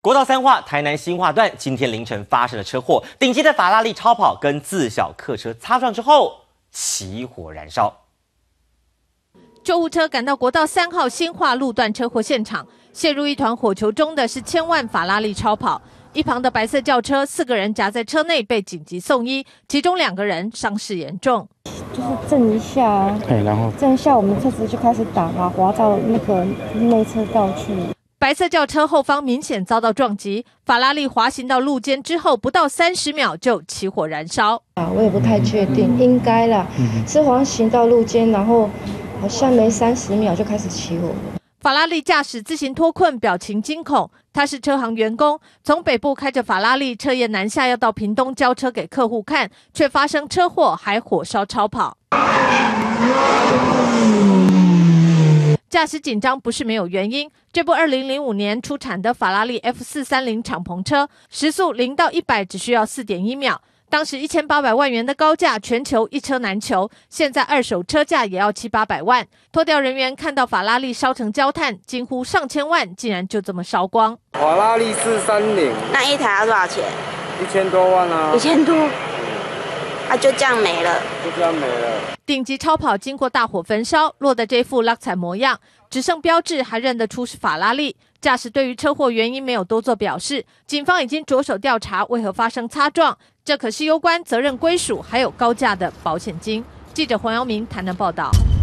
国道3号台南新化段今天凌晨发生了车祸，顶级的法拉利超跑跟自小客车擦撞之后起火燃烧。 救护车赶到国道3号新化路段车祸现场，陷入一团火球中的是千万法拉利超跑。一旁的白色轿车，4个人夹在车内被紧急送医，其中2个人伤势严重。 就是震一下， 然后震一下，我们车子就开始打滑，滑到那个内车道去。 白色轿车后方明显遭到撞击，法拉利滑行到路肩之后，不到30秒就起火燃烧。 我也不太确定，应该啦，是滑行到路肩，然后好像没30秒就开始起火。 法拉利驾驶自行脱困，表情惊恐。他是车行员工，从北部开着法拉利彻夜南下，要到屏东交车给客户看，却发生车祸，还火烧超跑。驾驶紧张不是没有原因。这部2005年出产的法拉利 F430 敞篷车，时速0到100只需要4.1秒。当时1800万元的高价，全球一车难求。现在二手车价也要700-800万。拖吊人员看到法拉利烧成焦炭，惊呼上千万，竟然就这么烧光。 法拉利430， 那一台要多少钱 1000多万啊 ？1000多，就这样没了。 顶级超跑经过大火焚烧，落得这副落彩模样，只剩标志还认得出是法拉利。驾驶对于车祸原因没有多做表示，警方已经着手调查为何发生擦撞，这可是攸关责任归属，还有高价的保险金。记者黄瑶明台南报道。